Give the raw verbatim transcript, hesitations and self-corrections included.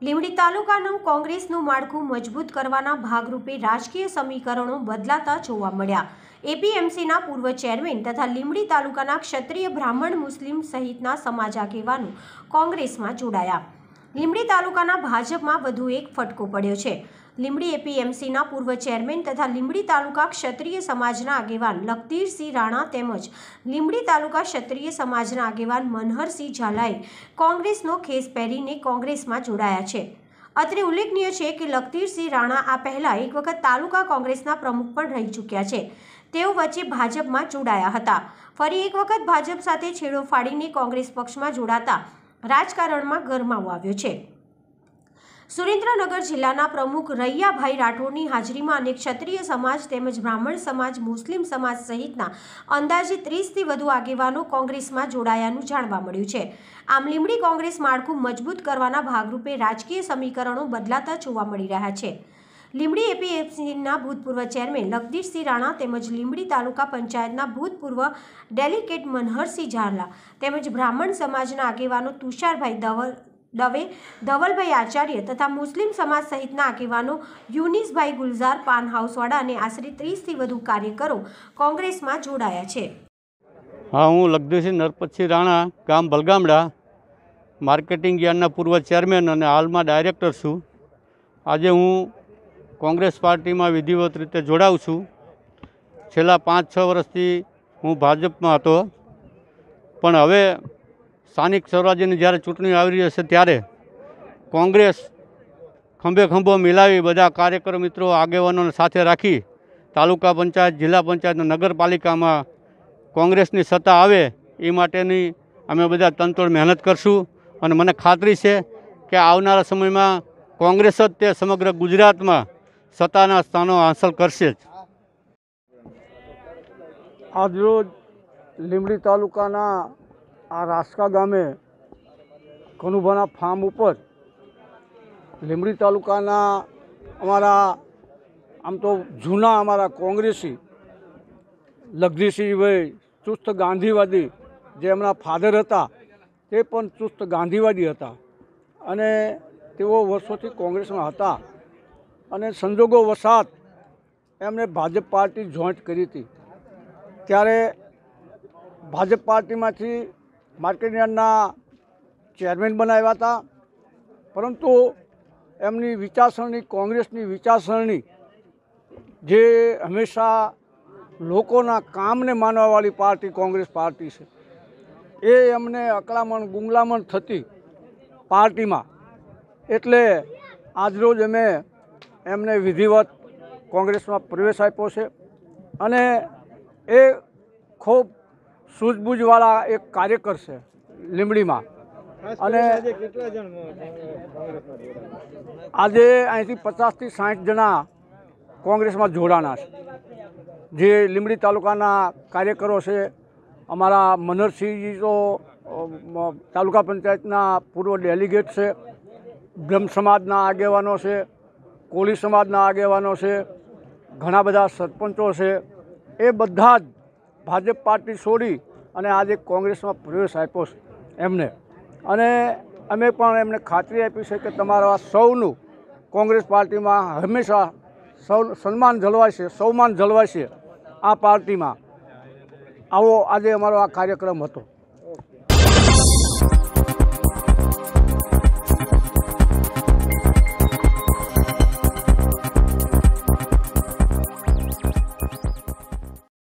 લીંબડી તાલુકાનું કોંગ્રેસનું માળખું મજબૂત કરવાના ભાગરૂપે રાજકીય સમીકરણો બદલાતા જોવા મળ્યા। એપીએમસીના પૂર્વ ચેરમેન તથા લીંબડી તાલુકાના ક્ષત્રિય બ્રાહ્મણ મુસ્લિમ સહિતના સમાજ આગેવાનો કોંગ્રેસમાં જોડાયા। લીંબડી તાલુકાના ભાજપમાં વધુ એક ફટકો પડ્યો છે। લીંબડી એપીએમસીના પૂર્વ ચેરમેન તથા લીંબડી તાલુકા ક્ષત્રિય સમાજના આગેવાન લખધીરસિંહ રાણા તેમજ લીંબડી તાલુકા ક્ષત્રિય સમાજના આગેવાન મનહરસિંહ ઝાલાએ કોંગ્રેસનો ખેસ પહેરીને કોંગ્રેસમાં જોડાયા છે। અત્રે ઉલ્લેખનીય છે કે લખધીરસિંહ રાણા આ પહેલા એક વખત તાલુકા કોંગ્રેસના પ્રમુખ પણ રહી ચૂક્યા છે। તેઓ વચ્ચે ભાજપમાં જોડાયા હતા। ફરી એક વખત ભાજપ સાથે છેડો ફાડીને કોંગ્રેસ પક્ષમાં જોડાતા રાજકારણમાં ગરમાવો આવ્યો છે। સુરેન્દ્રનગર જિલ્લાના પ્રમુખ રૈયાભાઈ રાઠોડની હાજરીમાં અનેક ક્ષત્રિય સમાજ તેમજ બ્રાહ્મણ સમાજ મુસ્લિમ સમાજ સહિતના અંદાજે ત્રીસથી વધુ આગેવાનો કોંગ્રેસમાં જોડાયાનું જાણવા મળ્યું છે। આમ લીંબડી કોંગ્રેસ માળખું મજબૂત કરવાના ભાગરૂપે રાજકીય સમીકરણો બદલાતા જોવા મળી રહ્યા છે। લીંબડી એપીએમસીના ભૂતપૂર્વ ચેરમેન લખધીરસિંહ રાણા તેમજ લીંબડી તાલુકા પંચાયતના ભૂતપૂર્વ ડેલિગેટ મનહરસિંહ ઝાલા તેમજ બ્રાહ્મણ સમાજના આગેવાનો તુષારભાઈ દવલ દવે ધવલભાઈ આચાર્ય તથા મુસ્લિમ સમાજ સહિતના આગેવાનો યુનિસભાઈ ગુલઝાર પાન હાઉસવાળા અને આશરે ત્રીસથી વધુ કાર્યકરો કોંગ્રેસમાં જોડાયા છે। હા, હું લખધીરસિંહ નરપતસિંહ રાણા, ગામ બલગામડા, માર્કેટિંગ યાર્ડના પૂર્વ ચેરમેન અને હાલમાં ડાયરેક્ટર છું। આજે હું કોંગ્રેસ પાર્ટીમાં વિધિવત રીતે જોડાઉં છું। છેલ્લા પાંચ છ વર્ષથી હું ભાજપમાં હતો, પણ હવે સ્થાનિક સ્વરાજ્યની જ્યારે ચૂંટણી આવી રહી હશે ત્યારે કોંગ્રેસ ખંભે ખંભો મિલાવી બધા કાર્યકરો મિત્રો આગેવાનોને સાથે રાખી તાલુકા પંચાયત, જિલ્લા પંચાયત અને નગરપાલિકામાં કોંગ્રેસની સત્તા આવે એ માટેની અમે બધા તનતોડ મહેનત કરશું અને મને ખાતરી છે કે આવનારા સમયમાં કોંગ્રેસ જ તે સમગ્ર ગુજરાતમાં સત્તાના સ્થાનો હાંસલ કરશે જ। આજરોજ લીંબડી તાલુકાના આ રાસકા ગામે કનુભાના ફાર્મ ઉપર લીંબડી તાલુકાના અમારા આમ તો જૂના અમારા કોંગ્રેસી લખધીરસિંહભાઈ ચુસ્ત ગાંધીવાદી, જે એમના ફાધર હતા તે પણ ચુસ્ત ગાંધીવાદી હતા અને તેઓ વર્ષોથી કોંગ્રેસમાં હતા અને સંજોગો વસાત એમણે ભાજપ પાર્ટી જોઈન્ટ કરી હતી। ત્યારે ભાજપ પાર્ટીમાંથી માર્કેટ યાર્ડના ચેરમેન બનાવ્યા હતા, પરંતુ એમની વિચારસરણી કોંગ્રેસની વિચારસરણી જે હંમેશા લોકોના કામને માનવાવાળી પાર્ટી કોંગ્રેસ પાર્ટી છે, એ એમને અકળામણ ગુંગલામણ થતી પાર્ટીમાં, એટલે આજરોજ અમે એમને વિધિવત કોંગ્રેસમાં પ્રવેશ આપ્યો છે અને એ ખૂબ સૂઝબૂઝવાળા એક કાર્યકર છે લીંબડીમાં। અને આજે અહીંથી પચાસથી સાઠ જણા કોંગ્રેસમાં જોડાના છે, જે લીંબડી તાલુકાના કાર્યકરો છે। અમારા મનહરસિંહજી તો તાલુકા પંચાયતના પૂર્વ ડેલિગેટ છે, બ્રહ્મ સમાજના આગેવાનો છે, કોળી સમાજના આગેવાનો છે, ઘણા બધા સરપંચો છે, એ બધા જ ભાજપ પાર્ટી છોડી અને આજે કોંગ્રેસમાં પ્રવેશ આપ્યો છે એમને। અને અમે પણ એમને ખાતરી આપી છે કે તમારા સૌનું કોંગ્રેસ પાર્ટીમાં હંમેશા સૌ સન્માન જળવાશે, સૌમાન જળવાશે આ પાર્ટીમાં। આવો આજે અમારો આ કાર્યક્રમ હતો।